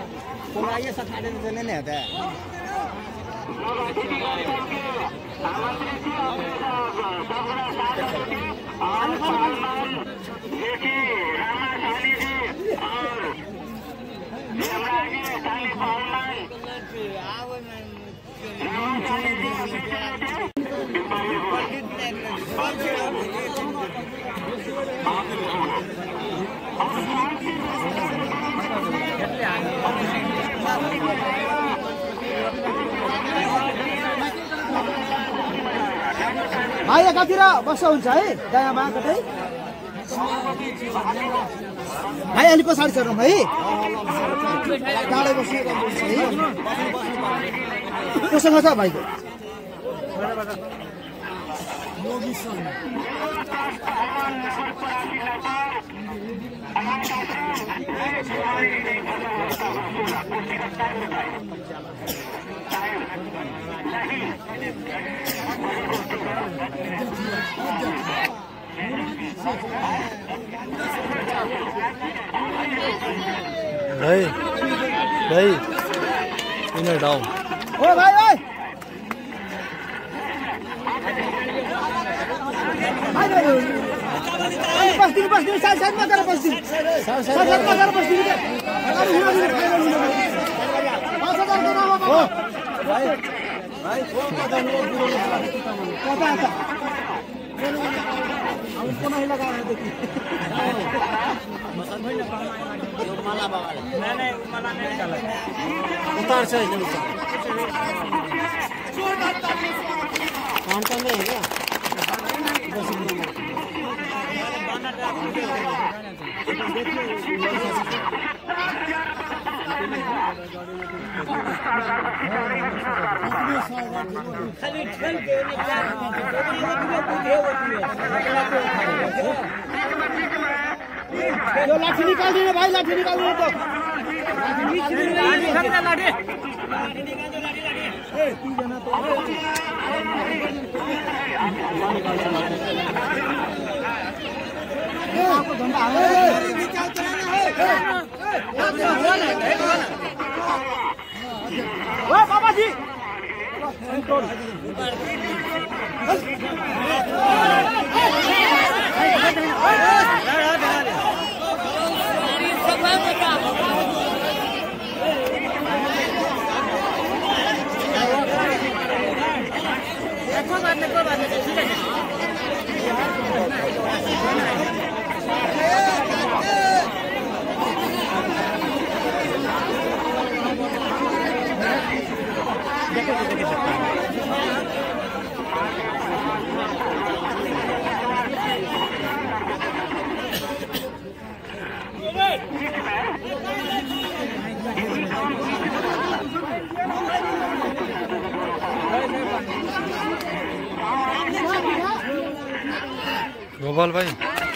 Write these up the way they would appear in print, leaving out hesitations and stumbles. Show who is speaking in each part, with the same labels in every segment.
Speaker 1: पूरा ये सफाई देने नहीं आता है।
Speaker 2: भाइ एकातिर बस्छ हुन्छ है दायाँमा कतै भाइ अलि पछाडि चढौँ भाइ टाढै बस्नु कोसँग छ भाइको
Speaker 3: Đây, đây, cái này đâu?
Speaker 2: Ôi भाइ ơi, बस्दिनु साइडमा गएर बस्दिनु साइडमा गएर बस्दिनु अगाडि हिँड्नु भाइ भाइ कता अब कोना लगाएर देखि मला बाबाले नहीं मला नहीं निकाला उतार से कौन कौन है क्या खाली ठेल के यो लाठी निकाल दिनु भाइ लाठी निकाल दिनु त लाठी निकाल लाठी ए ती जना त ए आपको धंधा है निकाल चलाना है ओ बाबा जी
Speaker 3: गोपाल भाई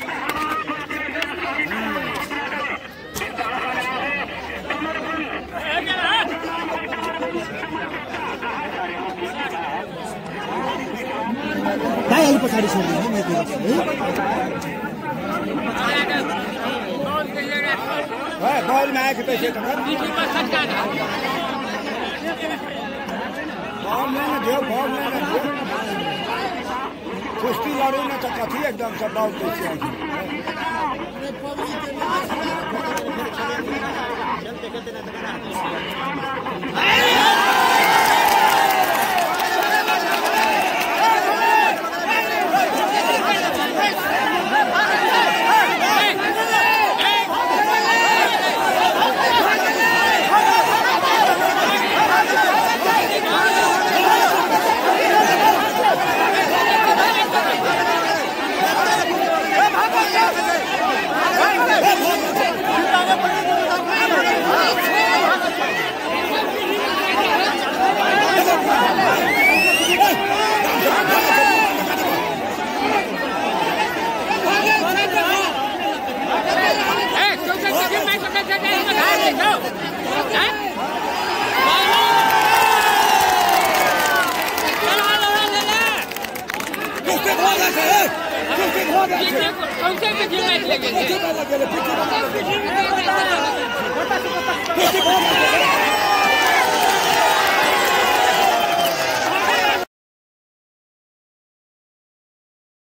Speaker 2: भाइ अलि पछाडि छोड्दिनु है
Speaker 1: बॉल में आए थे पैसे बॉल में कुश्ती लड़े ना तो कथी एकदम सब बाउल कैसे
Speaker 2: कौन से कुस्ती